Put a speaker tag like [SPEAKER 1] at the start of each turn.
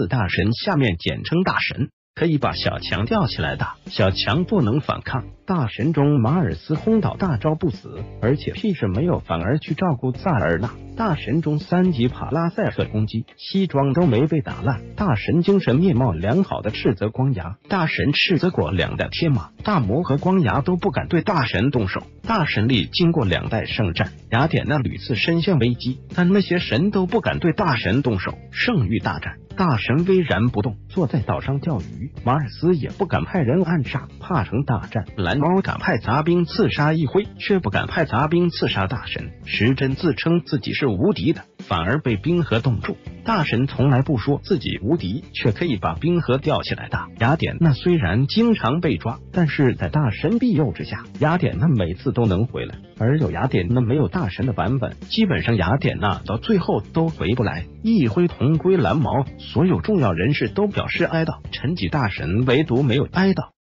[SPEAKER 1] 4大神下面简称大神，可以把小强吊起来打，小强不能反抗。大神中马尔斯轰倒大招不死，而且屁事没有，反而去照顾萨尔纳。大神中3级帕拉塞特攻击，西装都没被打烂。大神精神面貌良好的斥责光牙，大神斥责过2代天马，大魔和光牙都不敢对大神动手。大神力经过2代圣战，雅典娜屡次身陷危机，但那些神都不敢对大神动手。圣域大战，大神巍然不动，坐在岛上钓鱼。马尔斯也不敢派人暗杀，怕成大战。蓝猫敢派杂兵刺杀一辉，却不敢派杂兵刺杀大神。时针自称自己是无敌的，反而被冰河冻住。大神从来不说自己无敌，却可以把冰河吊起来打。雅典娜虽然经常被抓，但是在大神庇佑之下，雅典娜每次都能回来。而有雅典娜没有大神的版本，基本上雅典娜到最后都回不来。一辉同归蓝毛，所有重要人士都表示哀悼，陈几大神唯独没有哀悼。